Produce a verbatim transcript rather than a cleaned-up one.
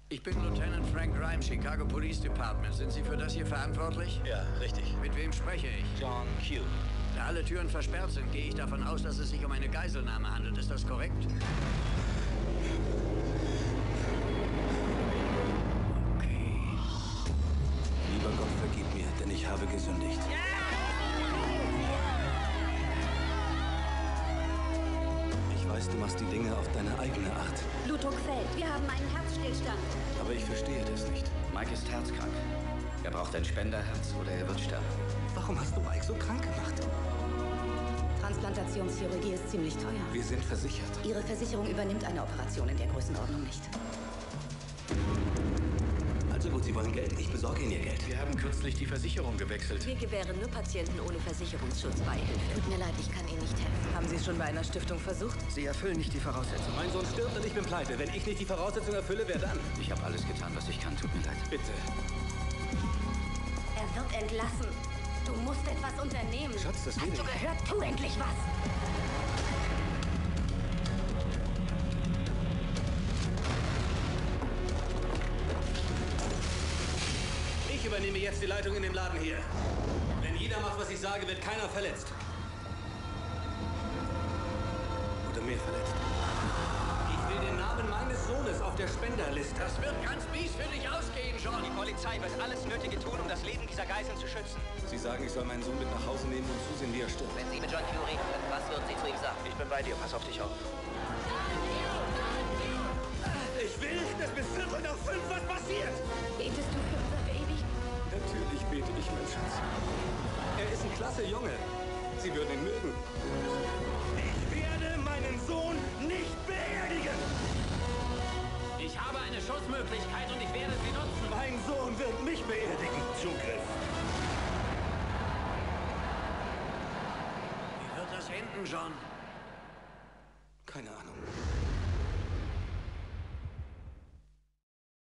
Ich bin Lieutenant Frank Grimes, Chicago Police Department. Sind Sie für das hier verantwortlich? Ja, richtig. Mit wem spreche ich? John Q. Da alle Türen versperrt sind, gehe ich davon aus, dass es sich um eine Geiselnahme handelt. Ist das korrekt? Okay. Lieber Gott, vergib mir, denn ich habe gesündigt. Ich weiß, du machst die Dinge auf deine eigene Art. Blutdruck fällt. Wir haben einen Herzstillstand. Aber ich verstehe das nicht. Mike ist herzkrank. Er braucht ein Spenderherz oder er wird sterben. Warum hast du Mike so krank gemacht? Transplantationschirurgie ist ziemlich teuer. Wir sind versichert. Ihre Versicherung übernimmt eine Operation in der Größenordnung nicht. Also gut, Sie wollen Geld. Ich besorge Ihnen Ihr Geld. Wir haben kürzlich die Versicherung gewechselt. Wir gewähren nur Patienten ohne Versicherungsschutz Beihilfe. Tut mir leid, ich kann Ihnen nicht helfen. Haben Sie es schon bei einer Stiftung versucht? Sie erfüllen nicht die Voraussetzungen. Mein Sohn stirbt und ich bin pleite. Wenn ich nicht die Voraussetzungen erfülle, wer dann? Ich habe alles getan, was ich kann. Tut mir leid. Bitte. Er wird entlassen. Du musst etwas unternehmen. Schatz, das will Hast du ich. gehört? Tu endlich was! Ich übernehme jetzt die Leitung in dem Laden hier. Wenn jeder macht, was ich sage, wird keiner verletzt. Oder mehr verletzt. Ich will den Namen meines Sohnes auf der Spenderliste. Das wird ganz mies für dich ausgehen, John. Die Polizei wird alles Nötige tun, um das Leben dieser Geiseln zu schützen. Sie sagen, ich soll meinen Sohn mit nach Hause nehmen und zusehen, wie er stirbt. Wenn Sie mit John Q reden können, was würden Sie zu ihm sagen? Ich bin bei dir. Pass auf dich auf. Ich will, dass bis Viertel nach fünf was passiert. Betest du für unser Baby? Natürlich bete ich, mein Schatz. Er ist ein klasse Junge. Sie würden ihn mögen. Ich werde meinen Sohn nicht beerdigen. Ich habe eine Schussmöglichkeit und ich werde sie nutzen. Mein Sohn wird mich beerdigen. Zugriff. Wie wird das enden, John? Keine Ahnung.